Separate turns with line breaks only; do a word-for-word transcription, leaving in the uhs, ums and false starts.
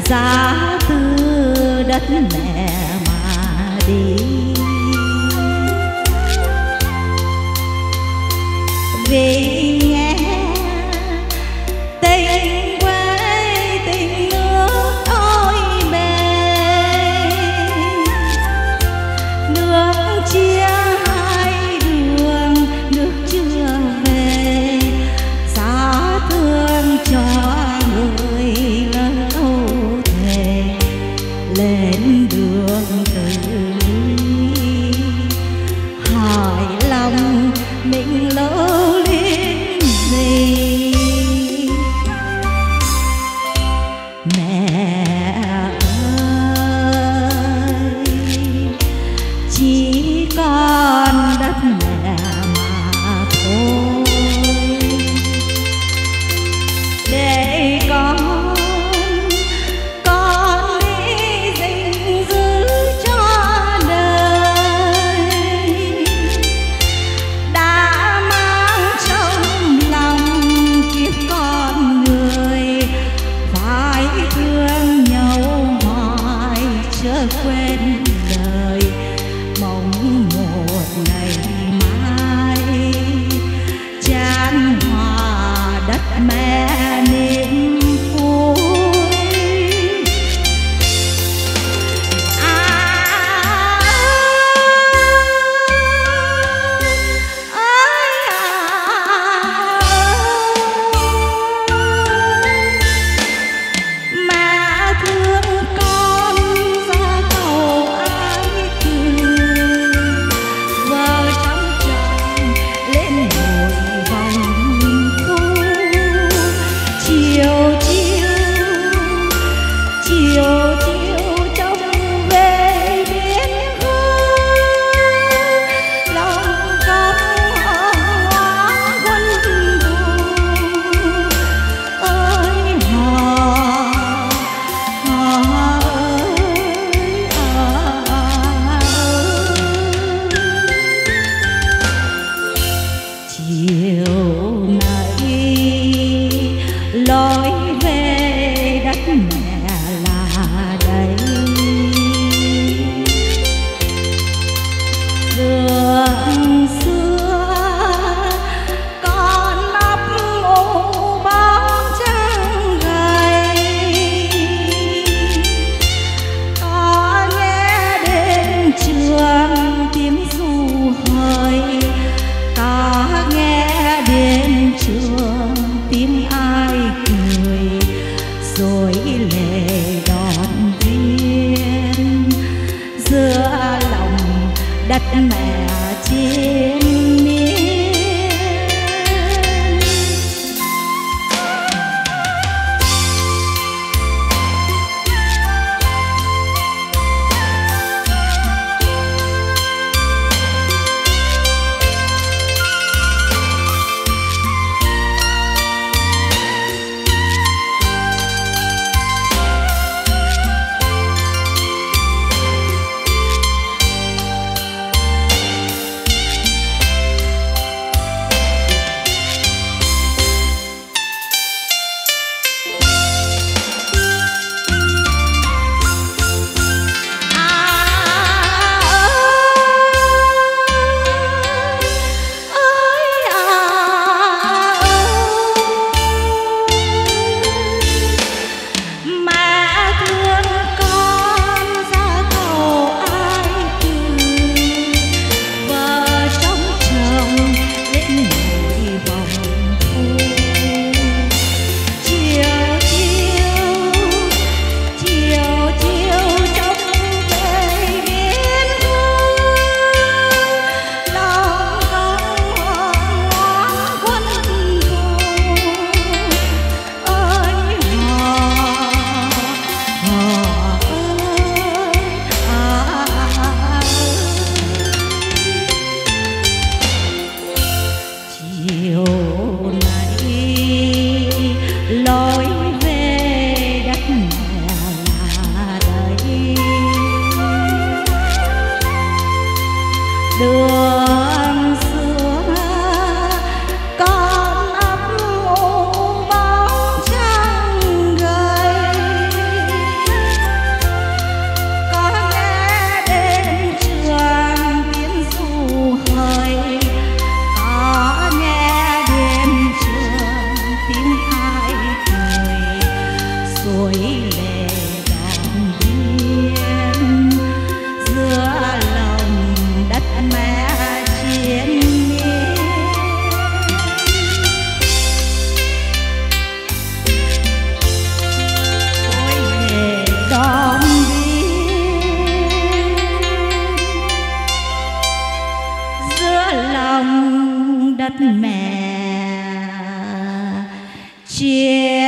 giá từ đất mẹ mà đi. Vì nghe tình quê tình nước ôi bề, nước chia hai đường nước chưa về, giá thương cho người lâu thề lên đường từ ly. Hỏi lòng mình lỡ liên gì mẹ ơi, chỉ còn đất mẹ mà thôi. Để con con đi gìn giữ cho đời, đã mang trong lòng kiếp con người, phải thương nhau hoài chớ quên đời. Mong một ngày mai chan hòa đất mẹ niềm vui. À, ơi, à, mẹ thương con ra cầu ai cười, vợ trong chồng lên ngồi vòng thu. Chiều chiều chiều chiều trông về biển hương, lòng con hóa quân thù. Ơi hò hò ơi à ơi. Chiều nay lối về đất mẹ là đây, đường xưa con ấp ủ bóng trăng gầy. Có nghe đến trường tiếng ru hời, có nghe đến trường tiếng ai cười, rồi lệ đón duyên giữa lòng đất mẹ trên miên. tuổi lệ đàn viên giữa lòng đất mẹ chiến miên. Ôi lệ đón viên giữa lòng đất mẹ chiến